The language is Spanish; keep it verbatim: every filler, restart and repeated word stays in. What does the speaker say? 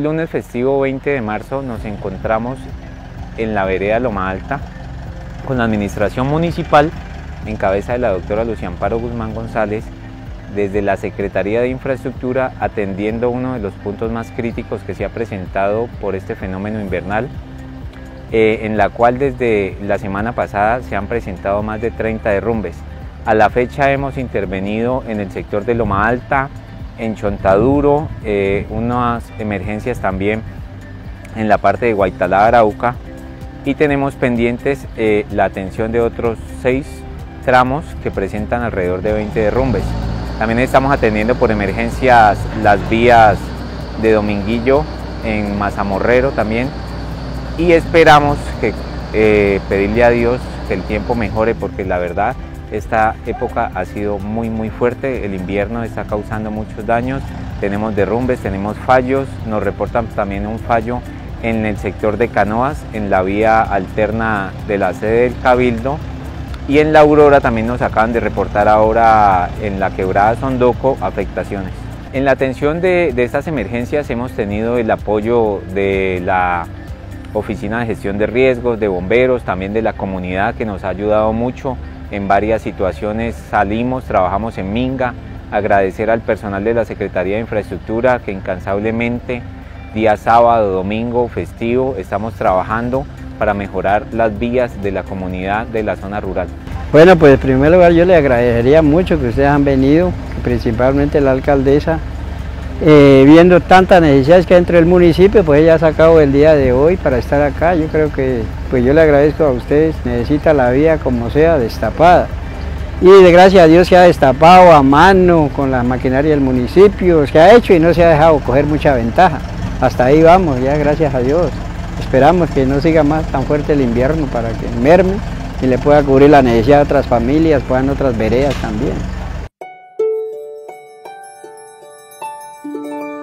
El lunes festivo veinte de marzo nos encontramos en la vereda Loma Alta con la administración municipal en cabeza de la doctora Lucía Amparo Guzmán González, desde la Secretaría de Infraestructura, atendiendo uno de los puntos más críticos que se ha presentado por este fenómeno invernal, eh, en la cual desde la semana pasada se han presentado más de treinta derrumbes. A la fecha hemos intervenido en el sector de Loma Alta, en Chontaduro, eh, unas emergencias también en la parte de Guaytalá, Arauca, y tenemos pendientes eh, la atención de otros seis tramos que presentan alrededor de veinte derrumbes. También estamos atendiendo por emergencias las vías de Dominguillo, en Mazamorrero también, y esperamos que, eh, pedirle a Dios que el tiempo mejore, porque la verdad esta época ha sido muy muy fuerte, el invierno está causando muchos daños, tenemos derrumbes, tenemos fallos, nos reportan también un fallo en el sector de Canoas, en la vía alterna de la sede del Cabildo, y en La Aurora también nos acaban de reportar ahora en la quebrada Sondoco afectaciones. En la atención de, de estas emergencias hemos tenido el apoyo de la Oficina de Gestión de Riesgos, de bomberos, también de la comunidad, que nos ha ayudado mucho en varias situaciones. Salimos, trabajamos en Minga, agradecer al personal de la Secretaría de Infraestructura que incansablemente día sábado, domingo, festivo, estamos trabajando para mejorar las vías de la comunidad de la zona rural. Bueno, pues en primer lugar yo le agradecería mucho que ustedes han venido, principalmente la alcaldesa, eh, viendo tantas necesidades que hay dentro del municipio, pues ella ha sacado el día de hoy para estar acá. Yo creo que pues yo le agradezco a ustedes, necesita la vía como sea destapada. Y de gracias a Dios se ha destapado a mano con la maquinaria del municipio, se ha hecho y no se ha dejado coger mucha ventaja. Hasta ahí vamos, ya gracias a Dios. Esperamos que no siga más tan fuerte el invierno para que merme y le pueda cubrir la necesidad de otras familias, puedan otras veredas también.